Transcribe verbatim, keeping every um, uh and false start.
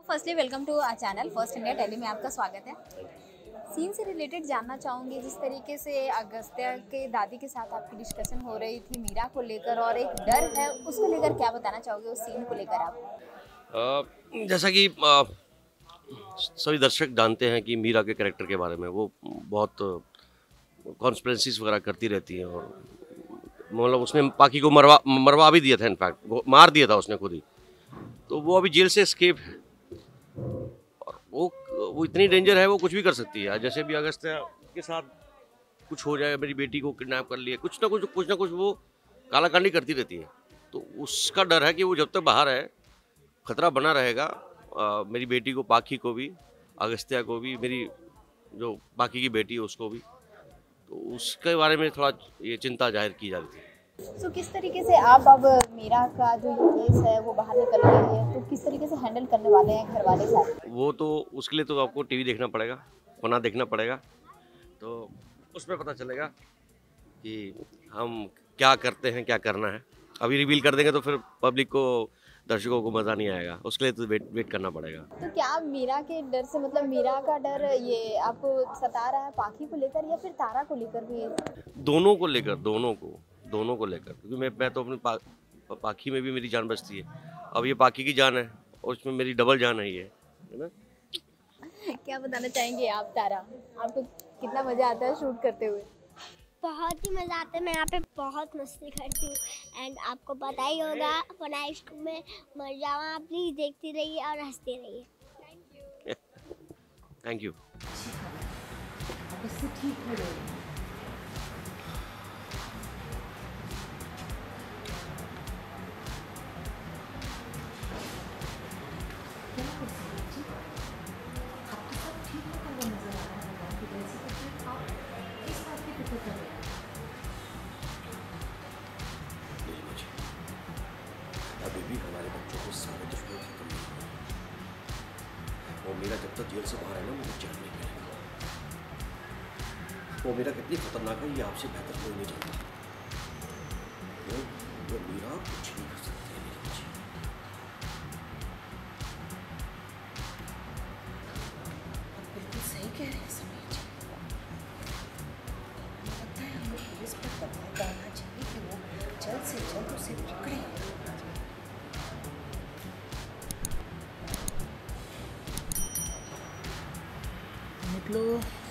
Firstly welcome to our channel first India tele में आपका स्वागत है। सीन से रिलेटेड जानना चाहूँगी, जिस तरीके से अगस्त्या के दादी के साथ आपकी डिस्कशन हो रही थी मीरा को लेकर और एक डर है, उसको लेकर क्या बताना चाहोगे उस सीन को लेकर आप? आ, जैसा कि आ, सभी दर्शक जानते हैं कि मीरा के कैरेक्टर के बारे में वो बहुत कॉन्स्पिरेसीज वगैरह करती रहती हैं और मतलब उसने पाकी को मरवा मरवा भी दिया था, इनफैक्ट मार दिया था उसने खुद ही। तो वो अभी जेल से एस्केप है और वो वो इतनी डेंजर है, वो कुछ भी कर सकती है। जैसे भी अगस्त्या के साथ कुछ हो जाए, मेरी बेटी को किडनैप कर लिया, कुछ ना कुछ कुछ ना कुछ वो कालाकांडी करती रहती है। तो उसका डर है कि वो जब तक बाहर है खतरा बना रहेगा। आ, मेरी बेटी को, पाखी को भी, अगस्त्या को भी, मेरी जो बाकी की बेटी है उसको भी। तो उसके बारे में थोड़ा ये चिंता जाहिर की जा रही थी। तो किस तरीके से आप अब मीरा का जो ये केस है वो बाहर निकल गई है, तो किस तरीके से हैंडल करने वाले हैं घर वाले साथ? वो तो उसके लिए तो आपको टीवी देखना पड़ेगा, होना देखना पड़ेगा, तो उसमें पता चलेगा कि हम क्या करते हैं, क्या करना है। अभी रिवील कर देंगे तो फिर पब्लिक को, दर्शकों को मज़ा नहीं आएगा। उसके लिए तो वेट वेट करना पड़ेगा। तो क्या मीरा के डर से, मतलब मीरा का डर ये आपको सता रहा है पाखी को लेकर या फिर तारा को लेकर भी? दोनों को लेकर, दोनों को दोनों को लेकर, क्योंकि मैं मैं तो अपनी पा, पाखी में भी मेरी जान बचती है। अब ये पाखी की जान है और उसमें मेरी डबल जान है, ये है ना। क्या बताना चाहेंगे आप तारा, आपको कितना मजा आता है शूट करते हुए? बहुत ही मज़ा आता है, मैं यहाँ पे बहुत मस्ती करती हूँ। एंड आपको पता ही होगा फना इश्क में मर जावा, प्लीज़ देखती रहिए और हंसते रहिए। Thank you. अभी भी हमारे बच्चों को सारे दुश्मन खत्म नहीं हुए। वो मेरा जब तक जेल से बाहर है ना, मुझे चैन नहीं मिलेगा। वो मेरा कितनी खतरनाक है ये आपसे बेहतर कोई नहीं जानता। वो, वो मेरा कुछ नहीं कर सकती है मेरे बच्चे। बिल्कुल सही कह रहे हैं समीर जी। लगता है हमें पुलिस पर दबाव डालना चाहिए कि वो जल्द से जल्द उसे पकड़े। निकलो।